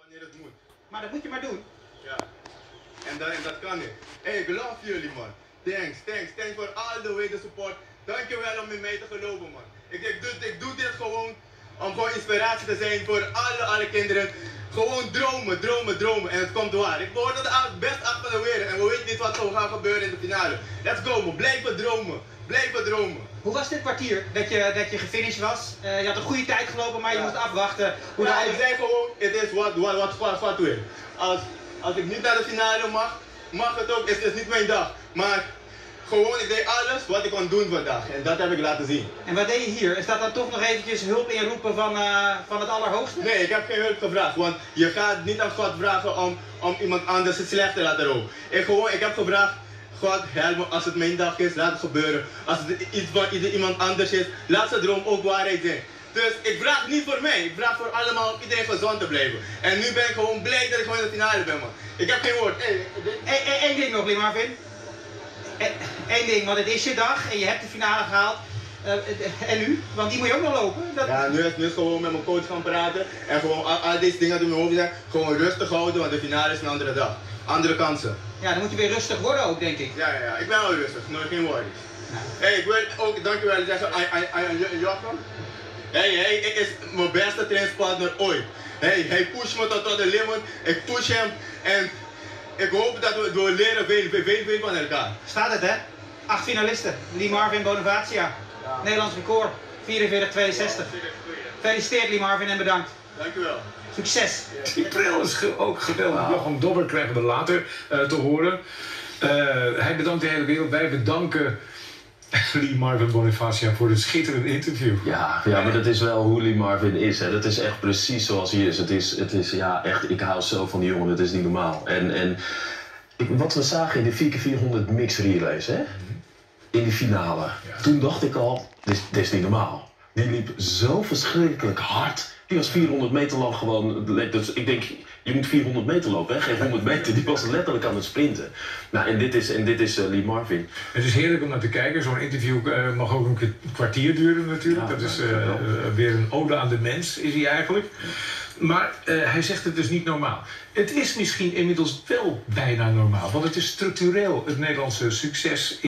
wanneer het moet. Maar dat moet je maar doen. Ja. En dat kan niet. Hey, ik geloof jullie, man. Thanks voor all the way the support. Dankjewel om in mij te geloven, man. Ik doe dit gewoon om gewoon inspiratie te zijn voor alle kinderen. Gewoon dromen. En het komt waar. Ik word het best af van de wereld. En we weten niet wat er gaat gebeuren in de finale. Let's go, man. Blijven dromen. Hoe was dit kwartier dat je gefinished was? Je had een goede tijd gelopen, maar je moest afwachten. Hoe Ja, ik zei gewoon, het is wat weer. Als ik niet naar de finale mag het ook. Het is niet mijn dag. Maar gewoon, ik deed alles wat ik kon doen vandaag. En dat heb ik laten zien. En wat deed je hier? Is dat dan toch nog eventjes hulp inroepen van het Allerhoogste? Nee, ik heb geen hulp gevraagd. Want je gaat niet aan God vragen om iemand anders het slecht te laten lopen. Ik heb gevraagd, God, help me, als het mijn dag is, laat het gebeuren. Als het iets van iemand anders is, laat zijn droom ook waarheid zijn. Dus ik vraag niet voor mij, ik vraag voor allemaal iedereen gezond te blijven. En nu ben ik gewoon blij dat ik gewoon in de finale ben, man. Ik heb geen woord. Eén ding nog, Lee Marvin. Eén ding, want het is je dag en je hebt de finale gehaald. En nu? Want die moet je ook nog lopen. Ja, nu is gewoon met mijn coach gaan praten. En gewoon al deze dingen die in mijn hoofd zijn, gewoon rustig houden, want de finale is een andere dag. Andere kansen. Ja, dan moet je weer rustig worden ook, denk ik. Ja, ik ben wel rustig, nooit geen worries. Hey, ik wil ook dankjewel zeggen aan Jochem. Hij is mijn beste trainingspartner ooit. Hij pusht me tot de limit, ik push hem en ik hoop dat we leren veel van elkaar. Staat het, hè? 8 finalisten. Lee Marvin, Bonavacia. Ja. Nederlands record, 44-62. Gefeliciteerd, Lee Marvin, en bedankt. Dankjewel. Succes. Die bril is ook geweldig. Jochem Dobber krijgen we later te horen. Hij bedankt de hele wereld. Wij bedanken Lee Marvin Bonavacia voor dit schitterende interview. Ja, maar dat is wel hoe Lee Marvin is. Hè. Dat is echt precies zoals hij is. Het is ja, echt, ik hou zo van die jongen. Het is niet normaal. En wat we zagen in de 4x400 mix relays, hè? In die finale. Ja. Toen dacht ik al, dit is niet normaal. Die liep zo verschrikkelijk hard. Die was 400 meter lang gewoon. Dus ik denk, je moet 400 meter lopen, hè? Geen 100 meter. Die was letterlijk aan het sprinten. Nou, en dit is Lee Marvin. Het is heerlijk om naar te kijken. Zo'n interview mag ook een kwartier duren natuurlijk. Ja, dat is weer een ode aan de mens, is hij eigenlijk. Maar hij zegt het dus niet normaal. Het is misschien inmiddels wel bijna normaal. Want het is structureel het Nederlandse succes.